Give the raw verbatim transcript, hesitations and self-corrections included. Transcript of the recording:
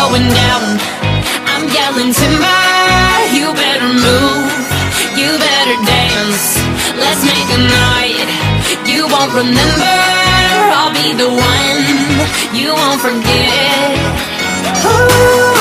going down. I'm yelling timber, you better move, you better dance. Let's make a night you won't remember. I'll be the one you won't forget. Ooh.